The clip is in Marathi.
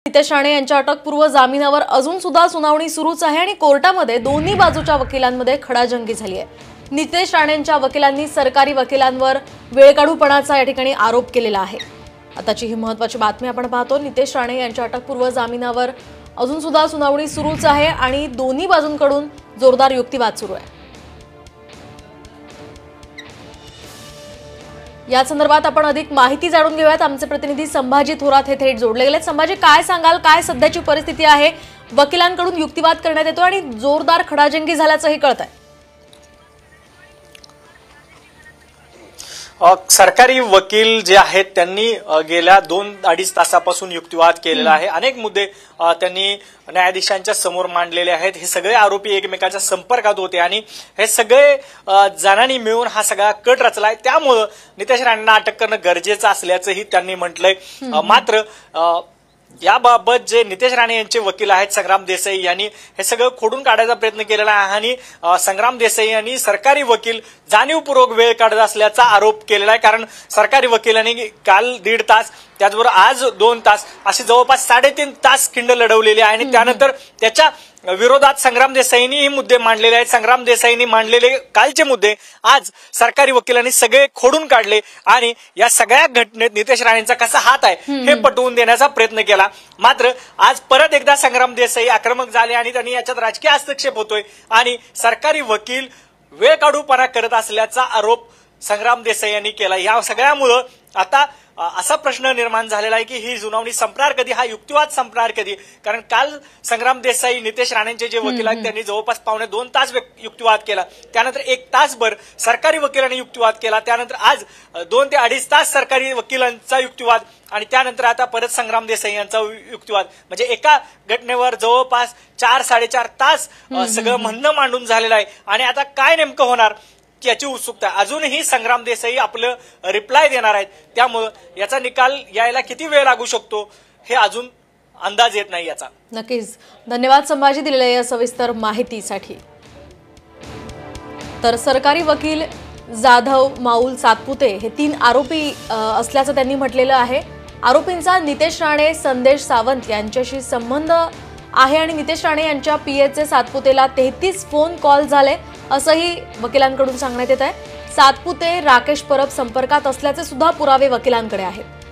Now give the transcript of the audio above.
नितेश राणे यांच्या अटकपूर्व जामिनावर अजून सुद्धा सुनावणी सुरूच आहे आणि कोर्टामध्ये दोन्ही बाजूच्या वकिलांमध्ये खडाजंगी झाली आहे। नितेश राणेंच्या वकिलांनी सरकारी वकिलांवर वेळकाढूपणाचा या ठिकाणी आरोप केलेला आहे। आताची ही महत्त्वाची बातमी आपण पाहतो। नितेश राणे यांच्या अटकपूर्व जामिनावर अजून सुद्धा सुनावणी सुरूच आहे आणि दोन्ही बाजूंकडून जोरदार युक्तिवाद सुरू आहे। या संदर्भात आपण अधिक माहिती जाणून घेऊयात। आमचे प्रतिनिधी संभाजी थोरात हे थेट जोडले गेलेत। संभाजी, काय सांगाल, काय सध्याची परिस्थिती आहे? वकिलांकडून युक्तिवाद करण्यात येतो आणि जोरदार खडाजंगी झाल्याचंही कळतंय। सरकारी वकील जे आहेत त्यांनी गेल्या 2-2.5 तासापासून युक्तिवाद केलेला आहे। अनेक मुद्दे त्यांनी न्यायाधीशांच्या समोर मांडलेले आहेत। हे सगळे आरोपी एकमेकांच्या संपर्कात होते आणि हे सगळे जणांनी मिळून हा सगळा कट रचलाय। त्यामुळे नितेश राणेंना अटक करणं गरजेचं असल्याचंही त्यांनी म्हटलंय। मात्र याबाबत जे नितेश राणे यांचे वकील आहेत संग्राम देसाई यांनी हे सगळं खोडून काढायचा प्रयत्न केलेला आहे आणि संग्राम देसाई यांनी सरकारी वकील जाणीवपूर्वक वेळ काढत असल्याचा आरोप केलेला आहे। कारण सरकारी वकिलांनी काल 1.5 तास, त्याचबरोबर आज 2 तास असे जवळपास 3.5 तास खिंड लढवलेली आहे आणि त्यानंतर त्याच्या विरोधात संग्राम देसाईंनी हे मुद्दे मांडलेले आहेत। संग्राम देसाईंनी मांडलेले कालचे मुद्दे आज सरकारी वकिलांनी सगळे खोडून काढले आणि या सगळ्या घटनेत नितेश राणेंचा कसा हात आहे हे पटवून देण्याचा प्रयत्न केला। मात्र आज परत एकदा संग्राम देसाई आक्रमक झाले आणि त्यांनी याच्यात राजकीय हस्तक्षेप होतोय आणि सरकारी वकील वेळ काढूपणा करत असल्याचा आरोप संग्राम देसाई यांनी केला। या सगळ्यामुळे आता असा प्रश्न निर्माण झालेला आहे की ही सुनावणी संपणार कधी, हा युक्तिवाद संपणार कधी? कारण काल संग्राम देसाई नितेश राणेंचे जे वकील आहेत त्यांनी जवळपास 2.5 तास युक्तिवाद केला। त्यानंतर 1 तासभर सरकारी वकिलांनी युक्तिवाद केला। त्यानंतर आज 2 ते 2.5 तास सरकारी वकिलांचा युक्तिवाद आणि त्यानंतर आता परत संग्राम देसाई यांचा युक्तिवाद, म्हणजे एका घटनेवर जवळपास 4-4.5 तास सगळं म्हणणं मांडून झालेलं आहे। आणि आता काय नेमकं होणार याची उत्सुकता। अजूनही संग्राम देसाई आपलं रिप्लाय देणार आहेत, त्यामुळे याचा निकाल यायला किती वेळ लागू शकतो हे अजून अंदाज येत नाही याचा। नक्कीच धन्यवाद संभाजी दिलेल्या या सविस्तर माहितीसाठी। तर सरकारी वकील जाधव, माऊल, सातपुते हे 3 आरोपी असल्याचं त्यांनी म्हटलेलं आहे। आरोपींचा नितेश राणे, संदेश सावंत यांच्याशी संबंध आहे आणि नितेश राणे यांच्या पीएचे सातपुतेला 33 फोन कॉल झाले असंही वकिलांकडून सांगण्यात येत आहे। सातपुते राकेश परब संपर्कात असल्याचे सुद्धा पुरावे वकिलांकडे आहेत।